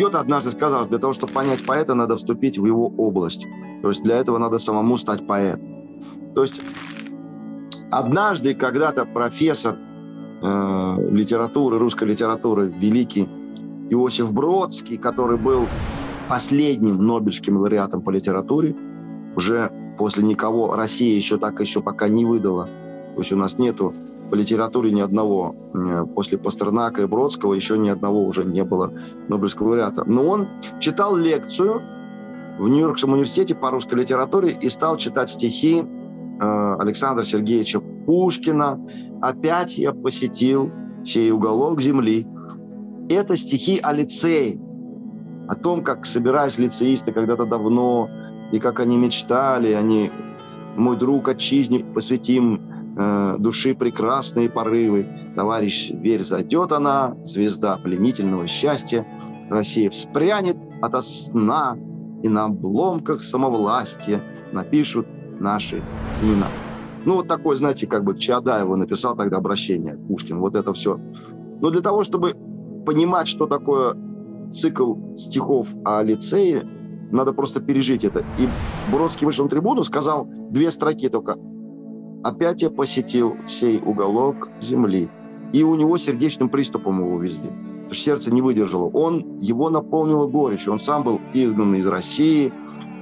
кто-то однажды сказал, для того, чтобы понять поэта, надо вступить в его область. То есть для этого надо самому стать поэтом. То есть однажды когда-то профессор литературы, русской литературы, великий Иосиф Бродский, который был последним Нобелевским лауреатом по литературе, уже после никого Россия еще пока не выдала. То есть у нас нету по литературе ни одного, после Пастернака и Бродского еще ни одного уже не было Нобелевского лауреата. Но он читал лекцию в Нью-Йоркском университете по русской литературе и стал читать стихи Александра Сергеевича Пушкина «Опять я посетил сей уголок земли». Это стихи о лицее, о том, как собирались лицеисты когда-то давно, и как они мечтали, они, мой друг, отчизне посвятим души прекрасные порывы. Товарищ, верь, зайдет она, звезда пленительного счастья, Россия вспрянет ото сна, и на обломках самовластия напишут наши имена. Ну, вот такой, знаете, как бы Чаадаеву написал тогда обращение Пушкин. Вот это все. Но для того, чтобы понимать, что такое цикл стихов о лицее, надо просто пережить это. И Бродский вышел на трибуну, сказал 2 строки только. «Опять я посетил сей уголок земли». И у него сердечным приступом его увезли. Потому что сердце не выдержало. Его наполнило горечью. Он сам был изгнан из России.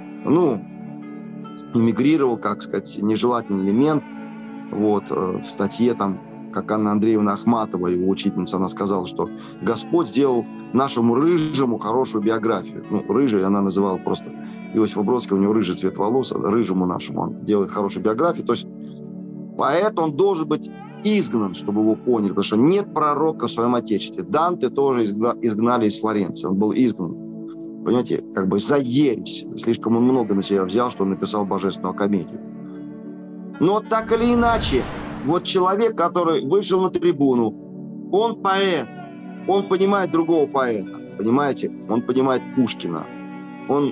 Эмигрировал, как сказать, нежелательный элемент. Вот, в статье там, как Анна Андреевна Ахматова, его учительница, она сказала, что Господь сделал нашему рыжему хорошую биографию. Рыжий она называла просто Иосифа Бродского, у него рыжий цвет волос, рыжему нашему он делает хорошую биографию. То есть поэт, он должен быть изгнан, чтобы его поняли, потому что нет пророка в своем отечестве. Данте тоже изгнали из Флоренции, он был изгнан. Понимаете, как бы за ересь. Слишком он много на себя взял, что он написал божественную комедию. Но так или иначе, вот человек, который вышел на трибуну, он поэт, он понимает другого поэта, понимаете? Он понимает Пушкина. Он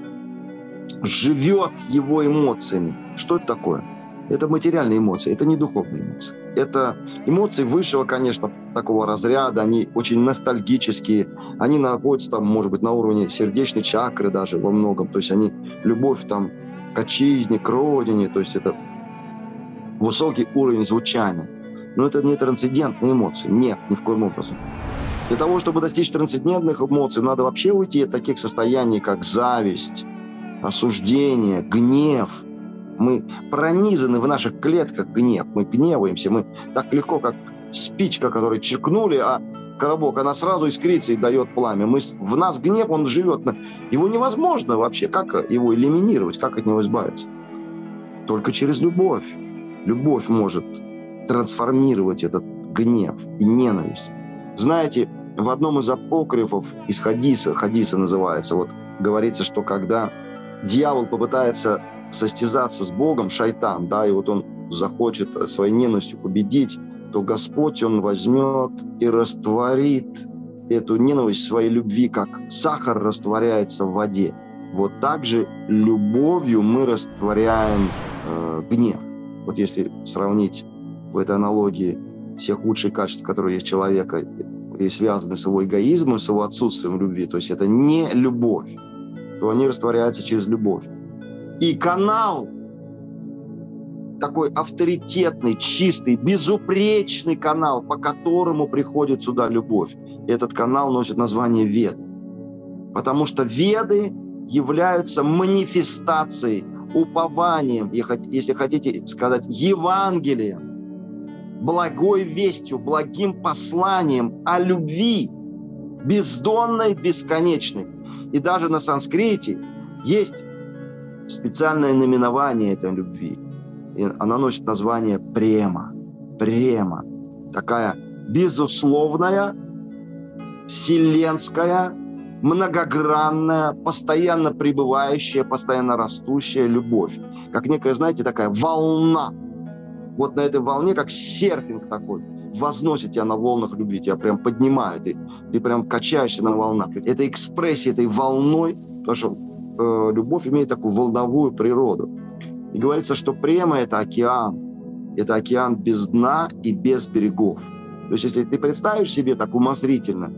живет его эмоциями. Что это такое? Это материальные эмоции, это не духовные эмоции. Это эмоции высшего, конечно, такого разряда, они очень ностальгические, они находятся там, может быть, на уровне сердечной чакры даже во многом, то есть они, любовь там к отчизне, к родине, то есть это высокий уровень звучания. Но это не трансцендентные эмоции, нет, ни в коем образом. Для того, чтобы достичь трансцендентных эмоций, надо вообще уйти от таких состояний, как зависть, осуждение, гнев. Мы пронизаны в наших клетках гнев, мы гневаемся, мы так легко, как спичка, которую чиркнули, а коробок, она сразу искрится и дает пламя. В нас гнев, он живет. Его невозможно вообще, как его элиминировать, как от него избавиться? Только через любовь. Любовь может трансформировать этот гнев и ненависть. Знаете, в одном из апокрифов, из Хадиса называется, вот говорится, что когда дьявол попытается состязаться с Богом, шайтан, да, и вот он захочет своей ненавистью победить, то Господь, он возьмет и растворит эту ненависть своей любви, как сахар растворяется в воде. Вот так же любовью мы растворяем гнев. Вот если сравнить в этой аналогии все худшие качества, которые есть у человека, и связаны с его эгоизмом, с его отсутствием любви, то есть это не любовь, то они растворяются через любовь. И канал, такой авторитетный, чистый, безупречный канал, по которому приходит сюда любовь. И этот канал носит название Веды. Потому что Веды являются манифестацией, упованием, если хотите сказать, Евангелием, благой вестью, благим посланием о любви, бездонной, бесконечной. И даже на санскрите есть специальное наименование этой любви. И она носит название према. Према. Такая безусловная, вселенская, многогранная, постоянно пребывающая, постоянно растущая любовь. Как некая, знаете, такая волна. Вот на этой волне, как серфинг такой, возносит тебя на волнах любви, тебя прям поднимает, ты прям качаешься на волнах. Это экспрессия этой волной, потому что любовь имеет такую волновую природу. И говорится, что према – это океан без дна и без берегов. То есть, если ты представишь себе так умозрительно,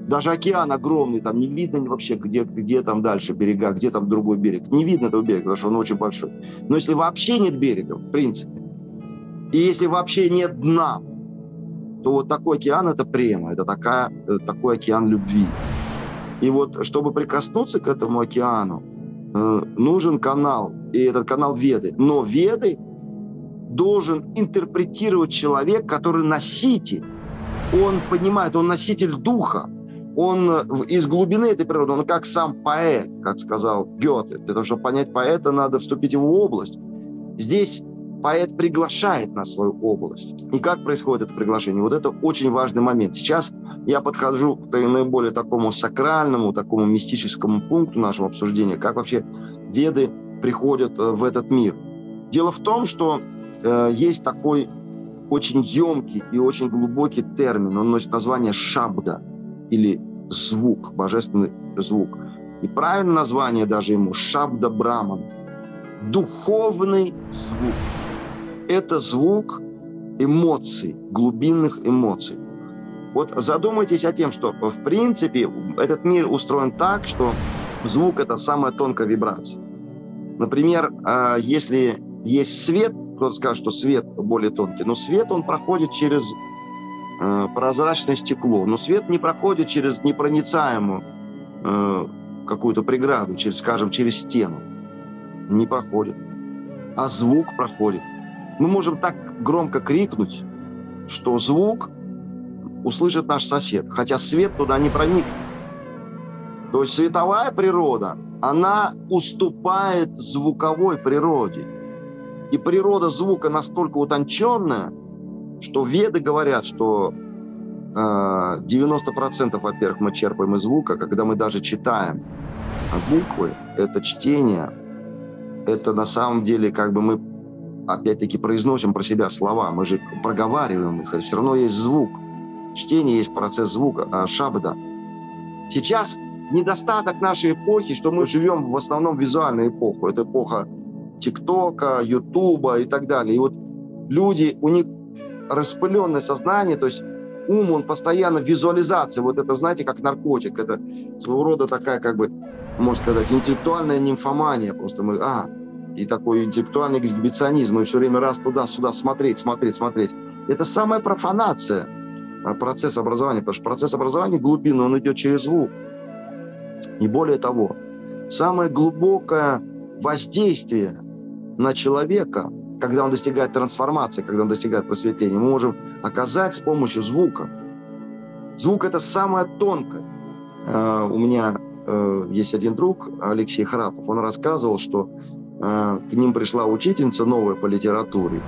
Даже океан огромный, там не видно вообще, где там дальше берега, где там другой берег. Не видно этого берега, потому что он очень большой. Но если вообще нет берега, в принципе, и если вообще нет дна, то вот такой океан – это према, это такой океан любви. И вот, чтобы прикоснуться к этому океану, нужен канал, и этот канал Веды. Но Веды должен интерпретировать человек, который носитель. Он понимает, он носитель духа. Он из глубины этой природы, он как сам поэт, как сказал Гёте. Для того, чтобы понять поэта, надо вступить в его область. Здесь поэт приглашает на свою область. И как происходит это приглашение? Вот это очень важный момент. Сейчас я подхожу к наиболее такому сакральному, такому мистическому пункту нашего обсуждения, как вообще Веды приходят в этот мир. Дело в том, что есть такой очень емкий и очень глубокий термин. Он носит название шабда, или звук, божественный звук. И правильное название даже ему шабда Браман. Духовный звук. Это звук эмоций, глубинных эмоций. Вот задумайтесь о том, что в принципе этот мир устроен так, что звук – это самая тонкая вибрация. Например, если есть свет, кто-то скажет, что свет более тонкий, но свет он проходит через прозрачное стекло, но свет не проходит через непроницаемую какую-то преграду, скажем, через стену. Не проходит. А звук проходит. Мы можем так громко крикнуть, что звук услышит наш сосед, хотя свет туда не проник. То есть световая природа, она уступает звуковой природе. И природа звука настолько утонченная, что Веды говорят, что 90%, во-первых, мы черпаем из звука, когда мы даже читаем буквы, это чтение, это на самом деле как бы мы опять-таки произносим про себя слова, мы же проговариваем их, это все равно есть звук. Чтение есть процесс звука, шабда. Сейчас недостаток нашей эпохи, что мы живем в основном в визуальную эпоху. Это эпоха ТикТока, Ютуба и так далее. И вот люди, у них распыленное сознание, то есть ум, он постоянно в визуализации. Вот это, знаете, как наркотик. Это своего рода такая, как бы, можно сказать, интеллектуальная нимфомания. Просто мы, и такой интеллектуальный эксгибиционизм. Мы все время раз туда-сюда смотреть. Это самая профанация процесса образования. Потому что процесс образования глубинный, он идет через звук. И более того, самое глубокое воздействие на человека, когда он достигает трансформации, когда он достигает просветления, мы можем оказать с помощью звука. Звук – это самое тонкое. У меня есть один друг, Алексей Храпов, он рассказывал, что к ним пришла учительница новая по литературе,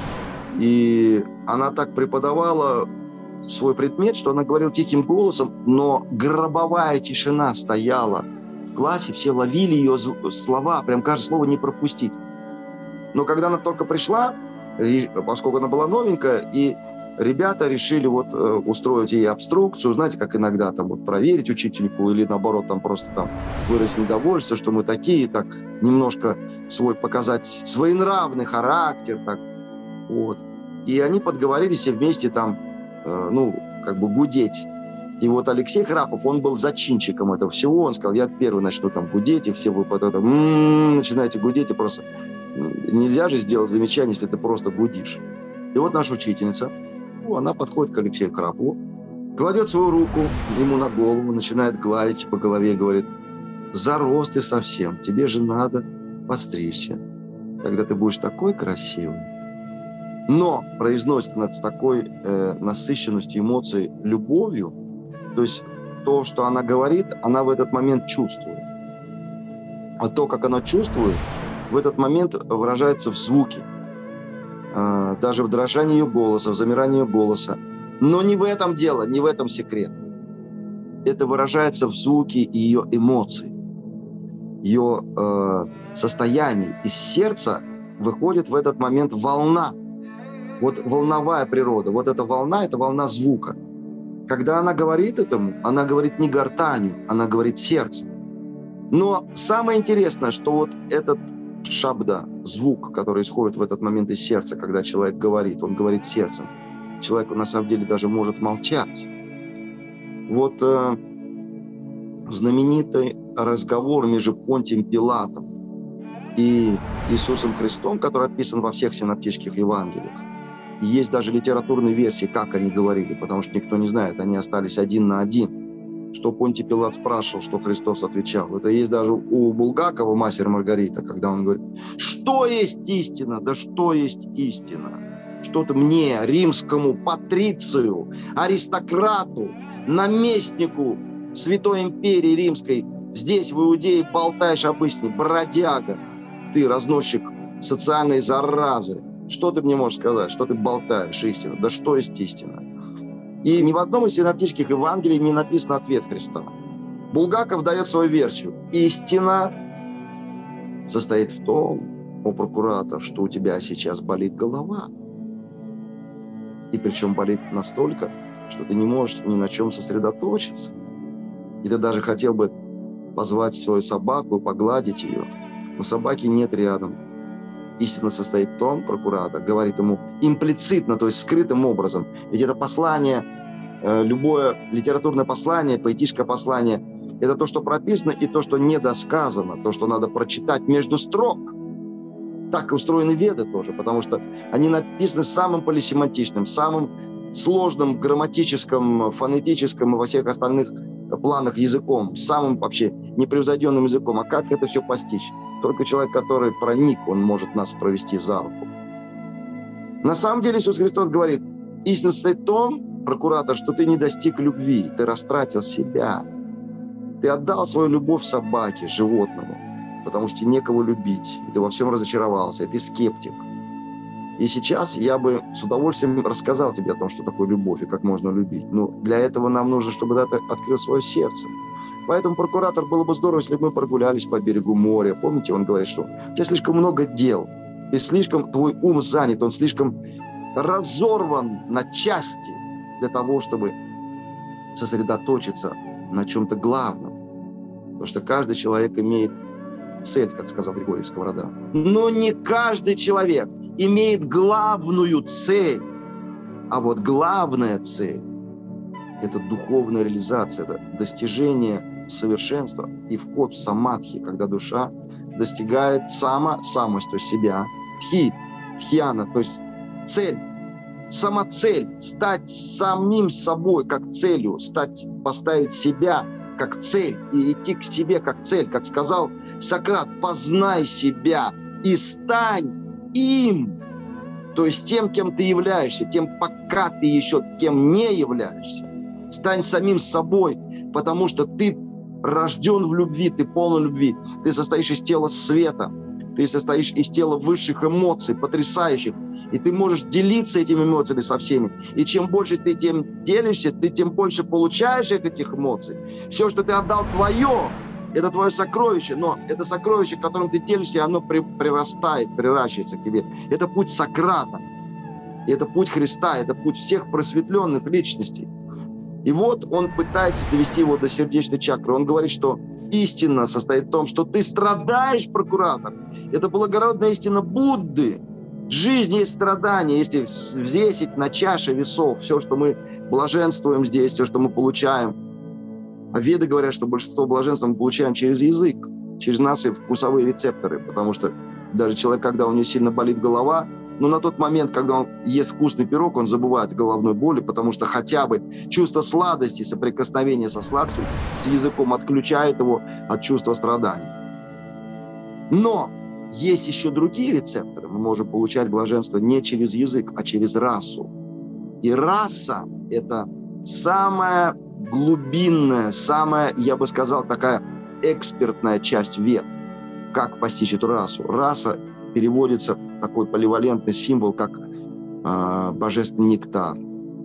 и она так преподавала свой предмет, что она говорила тихим голосом, но гробовая тишина стояла в классе, все ловили ее слова, прям каждое слово не пропустить. Но когда она только пришла, поскольку она была новенькая, и ребята решили вот устроить ей обструкцию, знаете, как иногда там вот проверить учительку или наоборот там просто там выразить недовольство, что мы такие, так немножко показать своенравный характер, так вот. И они подговорились все вместе там, как бы гудеть. И вот Алексей Храпов, он был зачинщиком этого всего, он сказал, я первый начну там гудеть, и все вы потом начинаете гудеть, и просто нельзя же сделать замечание, если ты просто гудишь. И вот наша учительница, она подходит к Алексею Храпову, кладет свою руку ему на голову, начинает гладить по голове и говорит, зарос ты совсем, тебе же надо постричься, тогда ты будешь такой красивый. Но произносит она с такой насыщенностью эмоций, любовью, то есть то, что она говорит, она в этот момент чувствует. А то, как она чувствует, в этот момент выражается в звуке. Даже в дрожании ее голоса, в замирании ее голоса. Но не в этом дело, не в этом секрет. Это выражается в звуке ее эмоций, ее состояний. Из сердца выходит в этот момент волна. Вот волновая природа. Вот эта волна – это волна звука. Когда она говорит этому, она говорит не гортанью, она говорит сердцем. Но самое интересное, что вот этот шабда, звук, который исходит в этот момент из сердца, когда человек говорит, он говорит сердцем. Человек на самом деле даже может молчать. Вот знаменитый разговор между Понтием Пилатом и Иисусом Христом, который описан во всех синоптических Евангелиях. Есть даже литературные версии, как они говорили, потому что никто не знает, они остались один на один. Что Понтий Пилат спрашивал, что Христос отвечал. Это есть даже у Булгакова «Мастер и Маргарита», когда он говорит: что есть истина? Да что есть истина? Что ты мне, римскому патрицию, аристократу, наместнику Святой империи Римской, здесь в Иудее болтаешь об истине, бродяга, ты разносчик социальной заразы. Что ты мне можешь сказать? Что ты болтаешь истину? Да что есть истина? И ни в одном из синоптических Евангелий не написан ответ Христа. Булгаков дает свою версию. Истина состоит в том, о прокуратор, что у тебя сейчас болит голова. И причем болит настолько, что ты не можешь ни на чем сосредоточиться. И ты даже хотел бы позвать свою собаку и погладить ее, но собаки нет рядом. Истина состоит в том, прокуратор говорит ему имплицитно, то есть скрытым образом. Ведь это послание, любое литературное послание, поэтическое послание, это то, что прописано, и то, что недосказано, то, что надо прочитать между строк. Так и устроены веды тоже, потому что они написаны самым полисемантичным, самым сложным грамматическим, фонетическим и во всех остальных планах языком, самым вообще непревзойденным языком. А как это все постичь? Только человек, который проник, он может нас провести за руку. На самом деле Иисус Христос говорит: истина состоит в том, прокуратор, что ты не достиг любви, ты растратил себя. Ты отдал свою любовь собаке, животному, потому что тебе некого любить, и ты во всем разочаровался, и ты скептик. И сейчас я бы с удовольствием рассказал тебе о том, что такое любовь и как можно любить. Но для этого нам нужно, чтобы ты открыл свое сердце. Поэтому, прокуратор, было бы здорово, если бы мы прогулялись по берегу моря. Помните, он говорит, что у тебя слишком много дел, твой ум занят, он слишком разорван на части для того, чтобы сосредоточиться на чем-то главном. Потому что каждый человек имеет цель, как сказал Григорий Сковорода. Но не каждый человек имеет главную цель. А вот главная цель – это духовная реализация, это достижение совершенства и вход в самадхи, когда душа достигает самость, то есть себя, тхьяна, то есть цель, сама цель, стать самим собой как целью, поставить себя как цель и идти к себе как цель. Как сказал Сократ: познай себя и стань им, то есть тем, кем ты являешься, тем, пока ты еще кем не являешься. Стань самим собой, потому что ты рожден в любви, ты полон любви. Ты состоишь из тела света, ты состоишь из тела высших эмоций, потрясающих. И ты можешь делиться этими эмоциями со всеми. И чем больше ты тем делишься, ты тем больше получаешь этих эмоций. Все, что ты отдал, твое. Это твое сокровище, но это сокровище, которым ты делишься, оно прирастает, приращивается к тебе. Это путь Сократа, это путь Христа, это путь всех просветленных личностей. И вот он пытается довести его до сердечной чакры. Он говорит, что истина состоит в том, что ты страдаешь, прокуратор. Это благородная истина Будды. Жизнь есть страдание. Если взвесить на чаше весов все, что мы блаженствуем здесь, все, что мы получаем. А веды говорят, что большинство блаженства мы получаем через язык, через наши вкусовые рецепторы, потому что даже человек, когда у него сильно болит голова, на тот момент, когда он ест вкусный пирог, он забывает о головной боли, потому что хотя бы чувство сладости, соприкосновение со сладким, с языком отключает его от чувства страданий. Но есть еще другие рецепторы. Мы можем получать блаженство не через язык, а через расу. И раса – это самая глубинная, самая, я бы сказал, такая экспертная часть вед. Как постичь эту расу? Раса переводится в такой поливалентный символ, как божественный нектар,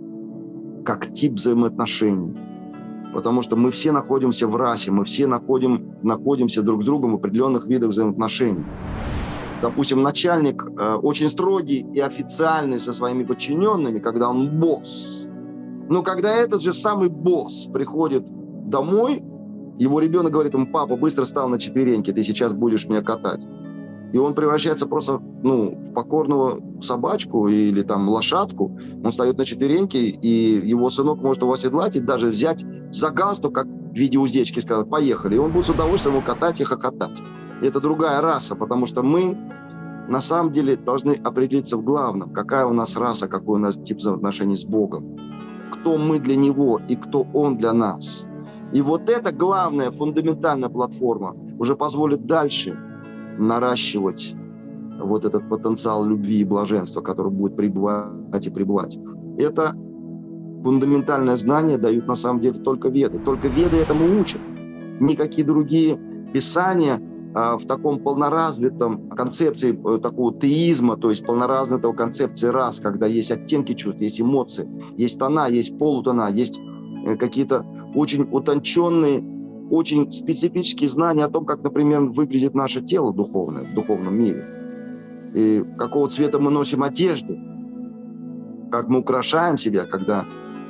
как тип взаимоотношений. Потому что мы все находимся в расе, мы все находимся друг с другом в определенных видах взаимоотношений. Допустим, начальник очень строгий и официальный со своими подчиненными, когда он босс. Но когда этот же самый босс приходит домой, его ребенок говорит ему: папа, быстро встал на четвереньки, ты сейчас будешь меня катать. И он превращается просто в покорного собачку или там лошадку, он встает на четвереньки, и его сынок может его оседлать и даже взять за галстук, как в виде уздечки, сказать, поехали. И он будет с удовольствием его катать и хохотать. И это другая раса, потому что мы на самом деле должны определиться в главном, какая у нас раса, какой у нас тип взаимоотношений с Богом, кто мы для Него и кто Он для нас. И вот эта главная, фундаментальная платформа уже позволит дальше наращивать вот этот потенциал любви и блаженства, который будет пребывать и пребывать. Это фундаментальное знание дают на самом деле только Веды. Только Веды этому учат. Никакие другие писания в таком полноразвитом концепции такого теизма, то есть полноразвитого концепции рас, когда есть оттенки чувств, есть эмоции, есть тона, есть полутона, есть какие-то очень утонченные, очень специфические знания о том, как, например, выглядит наше тело духовное в духовном мире, и какого цвета мы носим одежду, как мы украшаем себя, когда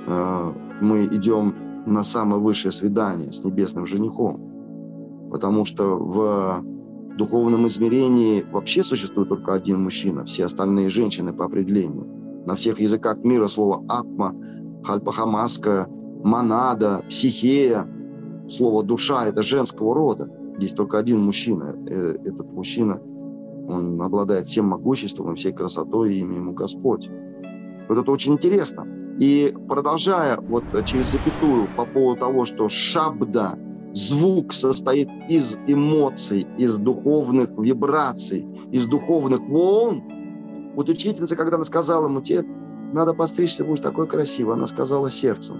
мы идем на самое высшее свидание с небесным женихом. Потому что в духовном измерении вообще существует только один мужчина, все остальные женщины по определению. На всех языках мира слово «атма», «хальпахамаска», «монада», «психея», слово «душа» — это женского рода. Есть только один мужчина. Этот мужчина, он обладает всем могуществом и всей красотой, и имя ему Господь. Вот это очень интересно. И продолжая вот через запятую по поводу того, что шабда, звук состоит из эмоций, из духовных вибраций, из духовных волн. Вот учительница, когда она сказала ему, тебе надо постричься, будешь такой красивый, она сказала сердцем.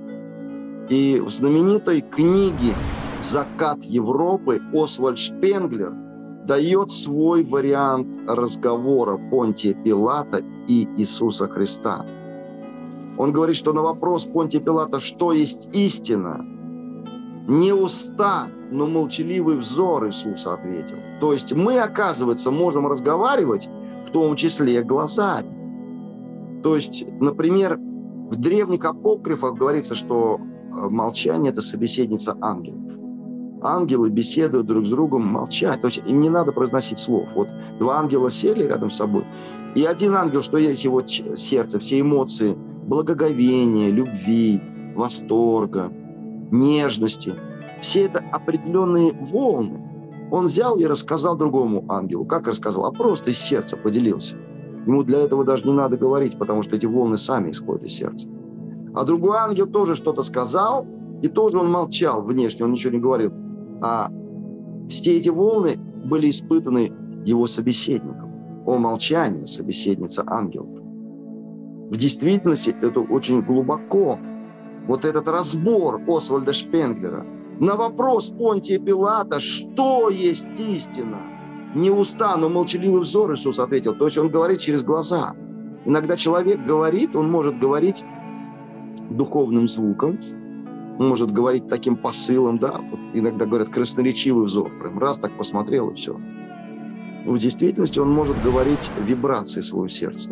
И в знаменитой книге «Закат Европы» Освальд Шпенглер дает свой вариант разговора Понтия Пилата и Иисуса Христа. Он говорит, что на вопрос Понтия Пилата, что есть истина, не уста, но молчаливый взор Иисуса ответил. То есть мы, оказывается, можем разговаривать, в том числе глазами. То есть, например, в древних апокрифах говорится, что молчание – это собеседница ангелов. Ангелы беседуют друг с другом, молчат. То есть им не надо произносить слов. Вот два ангела сели рядом с собой, и один ангел, что есть его сердце, все эмоции благоговения, любви, восторга, нежности. Все это определенные волны. Он взял и рассказал другому ангелу. Как рассказал? А просто из сердца поделился. Ему для этого даже не надо говорить, потому что эти волны сами исходят из сердца. А другой ангел тоже что-то сказал, и тоже он молчал внешне, он ничего не говорил. А все эти волны были испытаны его собеседником. О молчании собеседница ангелов. В действительности это очень глубоко. Вот этот разбор Освальда Шпенглера на вопрос Понтия Пилата, что есть истина, не уста, но молчаливый взор, Иисус ответил. То есть он говорит через глаза. Иногда человек говорит, он может говорить духовным звуком, он может говорить таким посылом, да, вот иногда говорят красноречивый взор, прям раз так посмотрел и все. Но в действительности он может говорить вибрации своего сердца.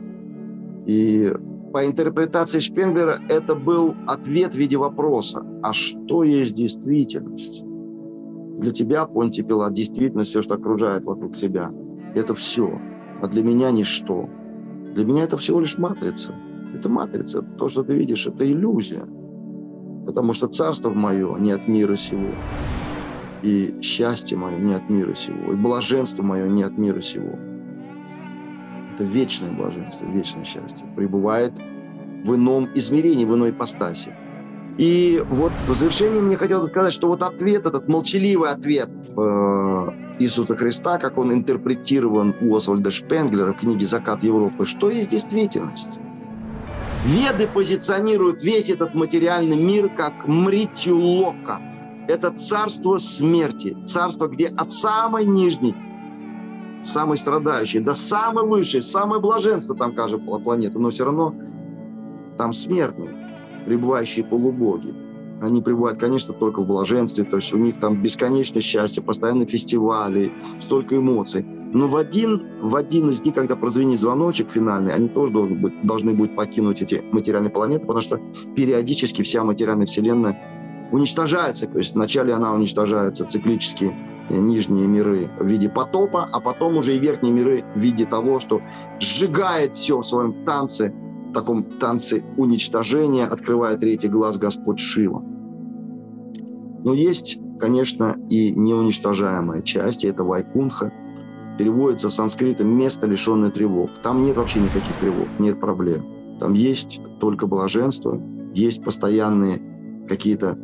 И по интерпретации Шпенглера это был ответ в виде вопроса. А что есть действительность? Для тебя, Понтий Пилат, действительность, все, что окружает вокруг тебя, это все. А для меня ничто. Для меня это всего лишь матрица. Это матрица. То, что ты видишь, это иллюзия. Потому что царство мое не от мира сего. И счастье мое не от мира сего. И блаженство мое не от мира сего. Это вечное блаженство, вечное счастье. Пребывает в ином измерении, в иной ипостаси. И вот в завершении мне хотелось бы сказать, что вот ответ, этот молчаливый ответ Иисуса Христа, как он интерпретирован у Освальда Шпенглера в книге «Закат Европы», что есть действительность? Веды позиционируют весь этот материальный мир как мритью лока. Это царство смерти, царство, где от самой нижней, самой страдающей, до самой высшей, самое блаженство там, кажется, планеты, но все равно там смертные, пребывающие полубоги. Они пребывают, конечно, только в блаженстве, то есть у них там бесконечное счастье, постоянно фестивали, столько эмоций. Но в один из дней, когда прозвенит звоночек финальный, они тоже должны будут покинуть эти материальные планеты, потому что периодически вся материальная вселенная уничтожается. То есть вначале она уничтожается циклически нижние миры в виде потопа, а потом уже и верхние миры в виде того, что сжигает все в своем танце, в таком танце уничтожения, открывает третий глаз Господь Шива. Но есть, конечно, и неуничтожаемая часть, и это Вайкунха. Переводится с санскрита «место, лишенное тревог». Там нет вообще никаких тревог, нет проблем. Там есть только блаженство, есть постоянные какие-то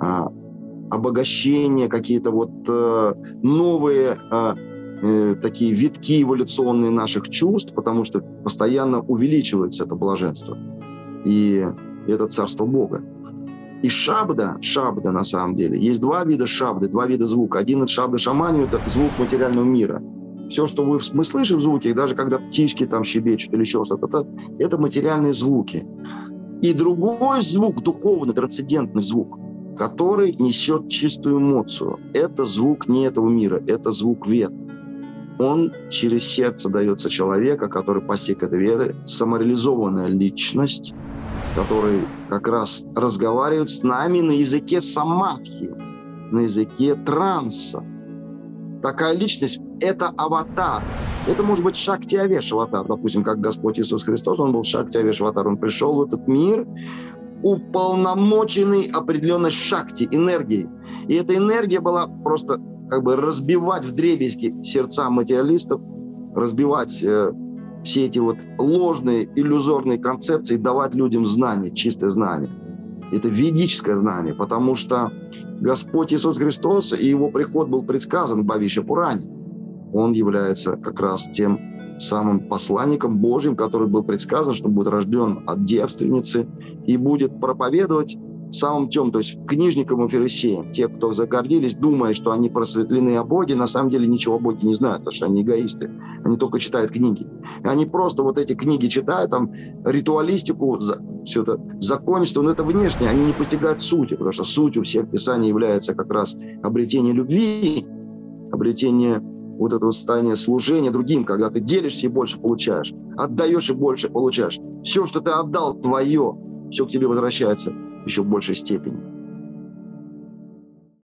обогащения, какие-то вот новые такие витки эволюционные наших чувств, потому что постоянно увеличивается это блаженство. И это царство Бога. И шабда на самом деле, есть два вида шабды, два вида звука. Один от шабды шаманию – это звук материального мира. Все, что мы слышим в звуке, даже когда птички там щебечут или еще что-то, это материальные звуки. И другой звук, духовный, трансцендентный звук, который несет чистую эмоцию. Это звук не этого мира, это звук Вед. Он через сердце дается человека, который постиг это Веды, самореализованная личность, который как раз разговаривает с нами на языке самадхи, на языке транса. Такая личность – это аватар. Это может быть Шакти-Авеш аватар, допустим, как Господь Иисус Христос, он был Шакти-Авеш аватар, он пришел в этот мир, уполномоченный определенной шакти, энергией. И эта энергия была просто как бы разбивать вдребезги сердца материалистов, разбивать все эти вот ложные, иллюзорные концепции, давать людям знания, чистое знание. Это ведическое знание, потому что Господь Иисус Христос и его приход был предсказан в Бхавишья-Пуране. Он является как раз тем самым посланником Божьим, который был предсказан, что будет рожден от девственницы и будет проповедовать в самом темном, то есть книжникам и фарисеям. Те, кто загордились, думая, что они просветлены о Боге, на самом деле ничего о Боге не знают, потому что они эгоисты. Они только читают книги. И они просто вот эти книги читают, там, ритуалистику, все это законничество, но это внешне, они не постигают сути, потому что суть у всех писаний является как раз обретение любви, обретение вот этого состояния служения другим, когда ты делишься и больше получаешь, отдаешь и больше получаешь. Все, что ты отдал, твое, все к тебе возвращается еще в большей степени.